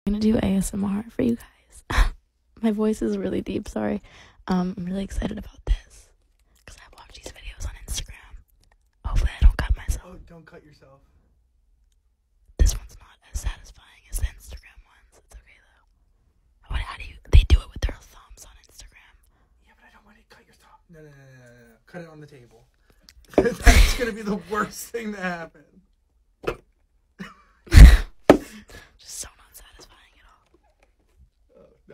I'm gonna do ASMR for you guys. My voice is really deep, sorry. I'm really excited about this because I watch these videos on Instagram. Hopefully I don't cut myself. Oh, don't cut yourself. This one's not as satisfying as the Instagram ones. It's okay though. How do you? They do it with their thumbs on Instagram. Yeah, but I don't want to cut your thumb. No. Cut it on the table. That's gonna be the worst thing to happen. Just so not satisfying at all. Oh, no.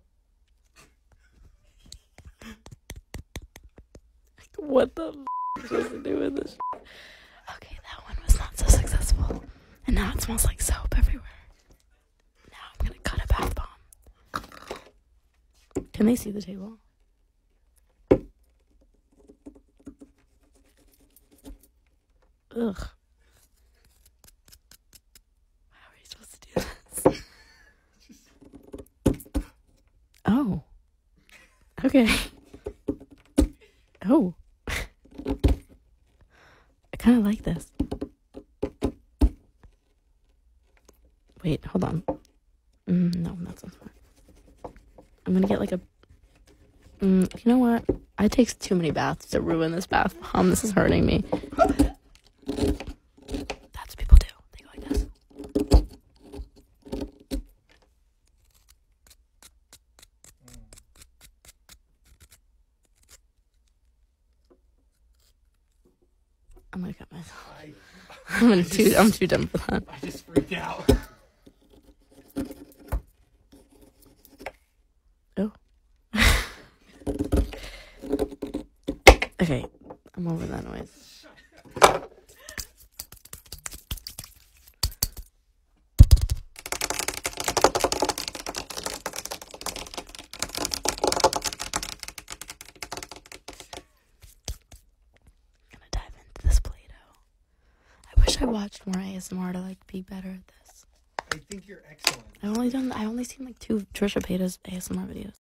What the f supposed to do with this? Okay, that one was not so successful. And now it smells like soap everywhere. Now I'm gonna cut a bath bomb. Can they see the table? Ugh. How are you supposed to do this? Oh. Okay. Oh. I kind of like this. Wait, hold on. No, that's not smart. I'm gonna get like a... you know what? I take too many baths to ruin this bath bomb. This is hurting me. That's what people do. They go like this. I'm gonna cut myself. I'm too dumb for that. I just freaked out. Oh. Okay, I'm over that noise. I watched more ASMR to like be better at this. I think you're excellent. I've only seen like 2 Trisha Paytas ASMR videos.